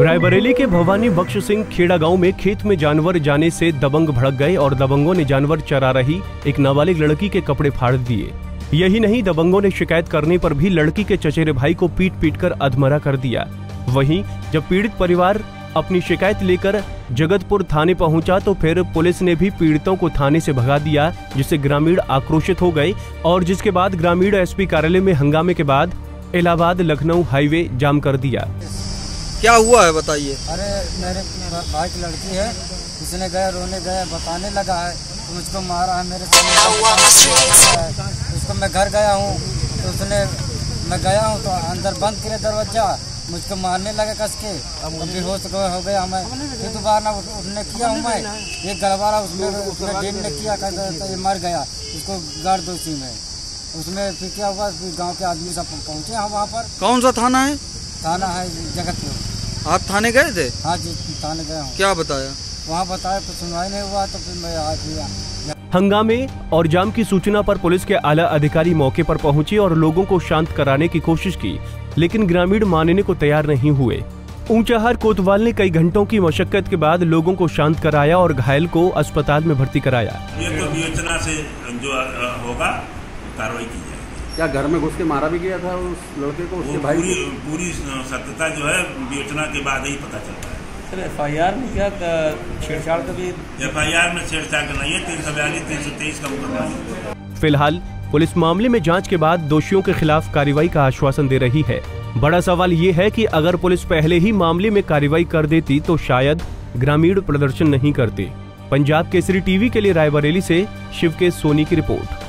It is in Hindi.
रायबरेली के भवानी बख्श सिंह खेड़ा गांव में खेत में जानवर जाने से दबंग भड़क गए और दबंगों ने जानवर चरा रही एक नाबालिग लड़की के कपड़े फाड़ दिए। यही नहीं, दबंगों ने शिकायत करने पर भी लड़की के चचेरे भाई को पीट पीट कर अधमरा कर दिया। वहीं जब पीड़ित परिवार अपनी शिकायत लेकर जगतपुर थाने पहुंचा तो फिर पुलिस ने भी पीड़ितों को थाने से भगा दिया, जिससे ग्रामीण आक्रोशित हो गए और जिसके बाद ग्रामीण एसपी कार्यालय में हंगामे के बाद इलाहाबाद लखनऊ हाईवे जाम कर दिया। क्या हुआ है बताइए। अरे मेरे भाई की लड़की है, उसने गया रोने गया, बताने लगा है तो मुझको मारा है मेरे सामने। उसको मैं घर गया हूँ तो मैं गया हूँ तो अंदर बंद करे दरवाजा, मुझको मारने लगा कस के, बेहोश हो गया मैं। फिर दोबारा उठने किया हूँ मैं, एक गड़बड़ा उसमें डेम ने किया तो ये मर गया, उसको गाड़ दो उसी में। उसमें फिर क्या हुआ, गाँव के आदमी सब पहुँचे हम वहाँ पर। कौन सा थाना है? थाना है जगतपुर। आप थाने गए थे? हाँ जी, थाने गया हूँ। क्या बताया? वहाँ बताया तो सुनवाई नहीं हुआ तो फिर मैं आ गया। हंगामे और जाम की सूचना पर पुलिस के आला अधिकारी मौके पर पहुंचे और लोगों को शांत कराने की कोशिश की, लेकिन ग्रामीण मानने को तैयार नहीं हुए। ऊंचाहार कोतवाल ने कई घंटों की मशक्कत के बाद लोगों को शांत कराया और घायल को अस्पताल में भर्ती कराया। ये तो विवेचना से जो होगा कार्रवाई की जाएगी। क्या घर में घुस के मारा भी गया था उस लड़के को? उसके भाई पूरी सत्यता जो है विवेचना के बाद ही पता चलता है। सर FIR में क्या छेड़छाड़ का भी? FIR में छेड़छाड़ का नहीं है, 342 323 का मुकदमा है। फिलहाल पुलिस मामले में जांच के बाद दोषियों के खिलाफ कार्रवाई का आश्वासन दे रही है। बड़ा सवाल ये है कि अगर पुलिस पहले ही मामले में कार्रवाई कर देती तो शायद ग्रामीण प्रदर्शन नहीं करते। पंजाब केसरी टीवी के लिए रायबरेली से शिवकेश सोनी की रिपोर्ट।